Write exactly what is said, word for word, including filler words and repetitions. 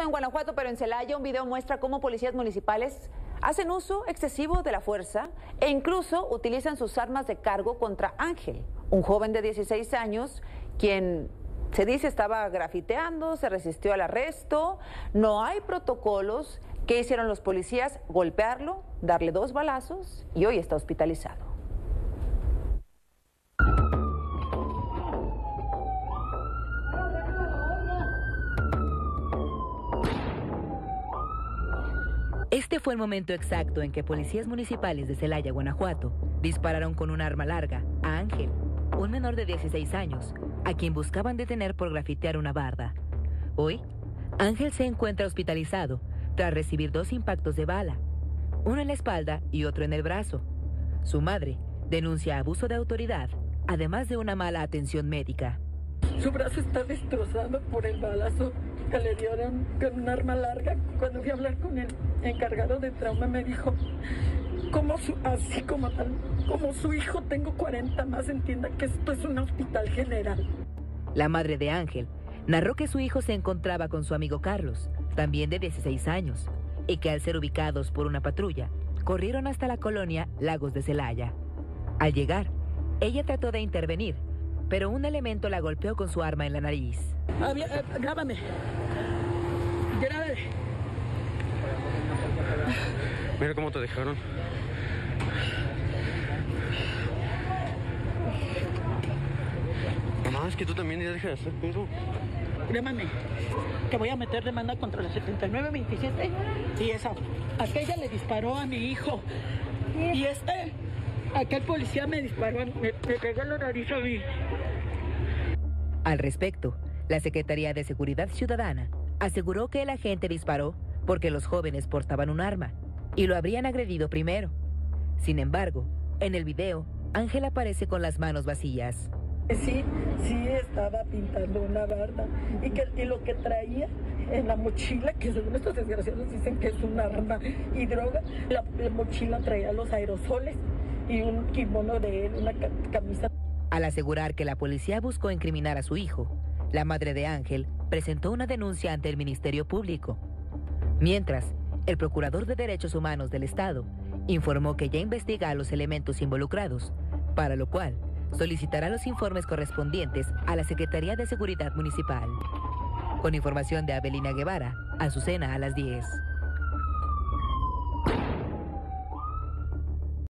en Guanajuato, pero en Celaya un video muestra cómo policías municipales hacen uso excesivo de la fuerza e incluso utilizan sus armas de cargo contra Ángel, un joven de dieciséis años, quien se dice estaba grafiteando, se resistió al arresto. No hay protocolos. ¿Qué hicieron los policías? Golpearlo, darle dos balazos y hoy está hospitalizado. Este fue el momento exacto en que policías municipales de Celaya, Guanajuato, dispararon con un arma larga a Ángel, un menor de dieciséis años, a quien buscaban detener por grafitear una barda. Hoy, Ángel se encuentra hospitalizado tras recibir dos impactos de bala, uno en la espalda y otro en el brazo. Su madre denuncia abuso de autoridad, además de una mala atención médica. Su brazo está destrozado por el balazo que le dieron con un arma larga. Cuando fui a hablar con el encargado de trauma me dijo, como su, así como tal, como su hijo tengo cuarenta más, entienda que esto es un hospital general. La madre de Ángel narró que su hijo se encontraba con su amigo Carlos, también de dieciséis años, y que al ser ubicados por una patrulla, corrieron hasta la colonia Lagos de Celaya. Al llegar, ella trató de intervenir, pero un elemento la golpeó con su arma en la nariz. Había, eh, grábame. Grábame. Mira cómo te dejaron. Mamá, es que tú también ya dejas de hacer pedo. Grábame. Que voy a meter demanda contra la setenta y nueve veintisiete y esa. Aquella le disparó a mi hijo. Y este, aquel policía me disparó, me, me pegó la nariz a mí. Al respecto, la Secretaría de Seguridad Ciudadana aseguró que el agente disparó porque los jóvenes portaban un arma y lo habrían agredido primero. Sin embargo, en el video, Ángel aparece con las manos vacías. Sí, sí estaba pintando una barda y, que, y lo que traía en la mochila, que según estos desgraciados dicen que es un arma y droga, la, la mochila traía los aerosoles y un kimono de él, una camisa. Al asegurar que la policía buscó incriminar a su hijo, la madre de Ángel presentó una denuncia ante el Ministerio Público. Mientras, el Procurador de Derechos Humanos del Estado informó que ya investiga a los elementos involucrados, para lo cual solicitará los informes correspondientes a la Secretaría de Seguridad Municipal. Con información de Abelina Guevara, Azucena a las diez.